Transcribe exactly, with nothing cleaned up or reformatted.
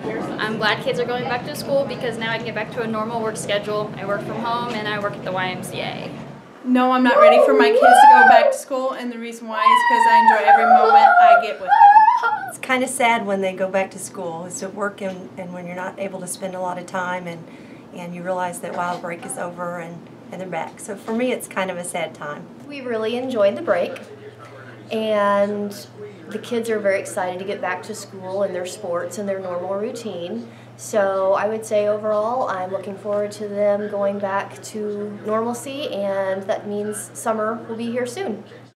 I'm glad kids are going back to school because now I can get back to a normal work schedule. I work from home and I work at the Y M C A. No, I'm not ready for my kids to go back to school, and the reason why is because I enjoy every moment I get with them. It's kind of sad when they go back to school. It's at work and, and when you're not able to spend a lot of time and, and you realize that, wow, the break is over and, and they're back. So for me, it's kind of a sad time. We really enjoyed the break, and the kids are very excited to get back to school and their sports and their normal routine. So I would say overall I'm looking forward to them going back to normalcy, and that means summer will be here soon.